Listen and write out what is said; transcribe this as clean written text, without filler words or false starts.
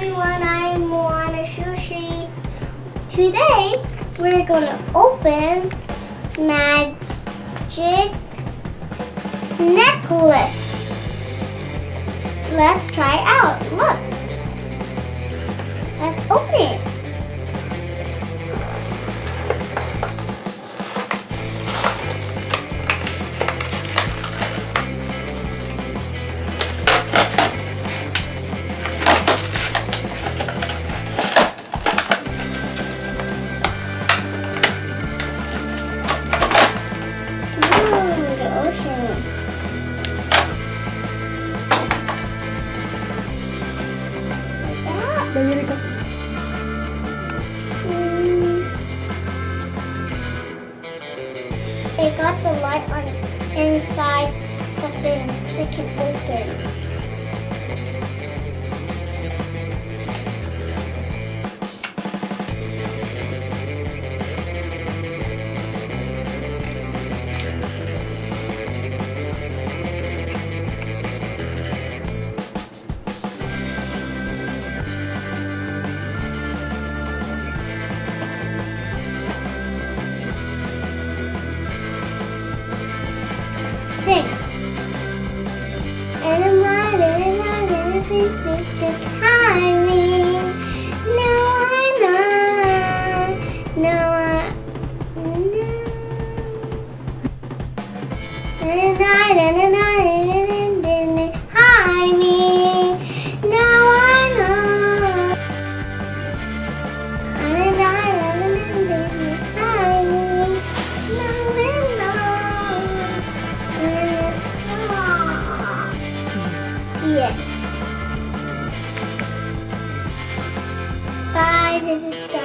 everyone, I'm Moana Sushi. Today we're gonna open magic necklace. Let's try it out. Look. Let's open it. The ocean. There you go. It got the light on inside the thing so we can open. Sing. And I'm gonna sing the timing. No, I'm not. No, and hi me. No, I'm not. And hi me. No, I'm not. Yeah. Bye to the sky.